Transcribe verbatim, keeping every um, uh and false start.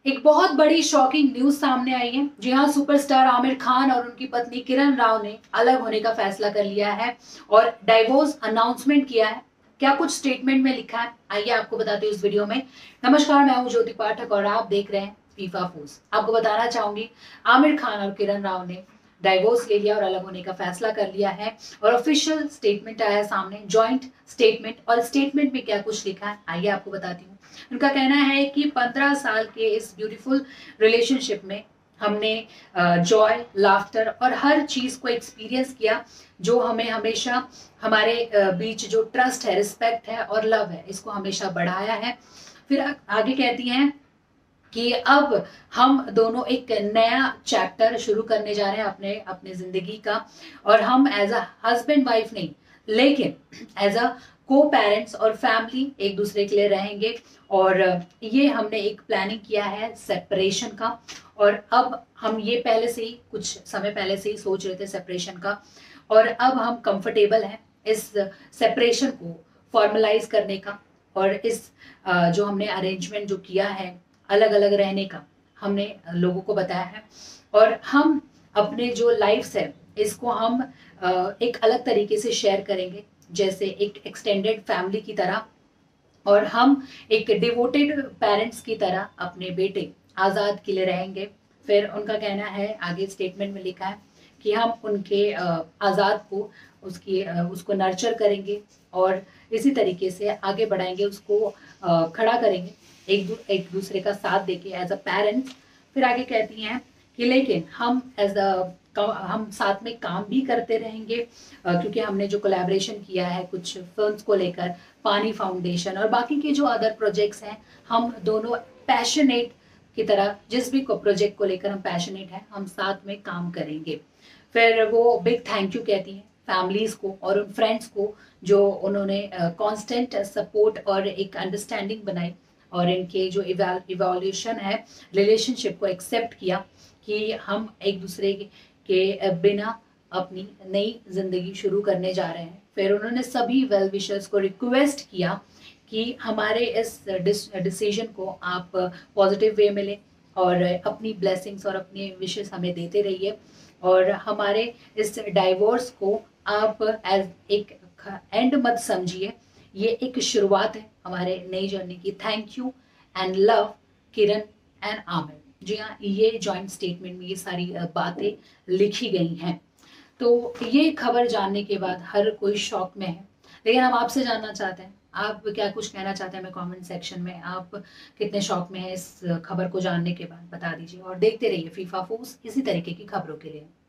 एक बहुत बड़ी शॉकिंग न्यूज सामने आई है। जी हाँ, सुपरस्टार आमिर खान और उनकी पत्नी किरण राव ने अलग होने का फैसला कर लिया है और डाइवोर्स अनाउंसमेंट किया है। क्या कुछ स्टेटमेंट में लिखा है, आइए आपको बताती हूँ इस वीडियो में। नमस्कार, मैं हूँ ज्योति पाठक और आप देख रहे हैं फीफा फूज। आपको बताना चाहूंगी, आमिर खान और किरण राव ने डाइवोर्स ले लिया और अलग होने का फैसला कर लिया है और ऑफिशियल स्टेटमेंट आया है सामने, जॉइंट स्टेटमेंट। और स्टेटमेंट में क्या कुछ लिखा है आइए आपको बताती हूँ। उनका कहना है कि पंद्रह साल के इस ब्यूटीफुल रिलेशनशिप में हमने जॉय, लाफ्टर और हर चीज को एक्सपीरियंस किया जो हमें हमेशा हमारे uh, बीच जो ट्रस्ट है, रिस्पेक्ट है और लव है, इसको हमेशा बढ़ाया है। फिर आगे कहती हैं कि अब हम दोनों एक नया चैप्टर शुरू करने जा रहे हैं अपने अपने जिंदगी का, और हम एज अ हस्बैंड वाइफ नहीं, लेकिन एज अ को पेरेंट्स और फैमिली एक दूसरे के लिए रहेंगे। और ये हमने एक प्लानिंग किया है सेपरेशन का, और अब हम ये पहले से ही कुछ समय पहले से ही सोच रहे थे सेपरेशन का, और अब हम कंफर्टेबल हैं इस सेपरेशन को फॉर्मलाइज करने का। और इस जो हमने अरेंजमेंट जो किया है अलग अलग रहने का, हमने लोगों को बताया है। और हम अपने जो लाइफ्स है इसको हम एक अलग तरीके से शेयर करेंगे, जैसे एक एक्सटेंडेड फैमिली की तरह, और हम एक डिवोटेड पेरेंट्स की तरह अपने बेटे आज़ाद के लिए रहेंगे। फिर उनका कहना है, आगे स्टेटमेंट में लिखा है कि हम उनके आज़ाद को उसकी उसको नर्चर करेंगे और इसी तरीके से आगे बढ़ाएंगे, उसको खड़ा करेंगे एक दू, एक दूसरे का साथ देके एज अ पेरेंट्स। फिर आगे कहती हैं कि लेकिन हम एज अ हम साथ में काम भी करते रहेंगे, क्योंकि हमने जो कोलैबोरेशन किया है कुछ फिल्म्स को लेकर, पानी फाउंडेशन और बाकी के जो अदर प्रोजेक्ट्स हैं, हम दोनों पैशनेट की तरह, जिस भी को प्रोजेक्ट को लेकर हम पैशनेट हैं, हम साथ में काम करेंगे। फिर वो बिग थैंक यू कहती हैं फैमिलीज को और उन फ्रेंड्स को जो उन्होंने कांस्टेंट uh, सपोर्ट और एक अंडरस्टैंडिंग बनाई और इनके जो इवोल्यूशन है रिलेशनशिप को एक्सेप्ट किया कि हम एक दूसरे के बिना अपनी नई जिंदगी शुरू करने जा रहे हैं। फिर उन्होंने सभी वेल विशर्स को रिक्वेस्ट किया कि हमारे इस डिसीजन को आप पॉजिटिव वे में लें और अपनी ब्लेसिंग्स और अपनी विशेस हमें देते रहिए, और हमारे इस डाइवोर्स को आप एज एक एंड मत समझिए, ये एक शुरुआत है हमारे नई जर्नी की। Thank you and love, Kiran and Aamir. जी हाँ, ये जॉइंट स्टेटमेंट में ये सारी बातें लिखी गई हैं। तो ये खबर जानने के बाद हर कोई शॉक में है, लेकिन हम आपसे जानना चाहते हैं आप क्या कुछ कहना चाहते हैं हमें कमेंट सेक्शन में। आप कितने शॉक में हैं इस खबर को जानने के बाद, बता दीजिए और देखते रहिए फीफा फूस इसी तरीके की खबरों के लिए।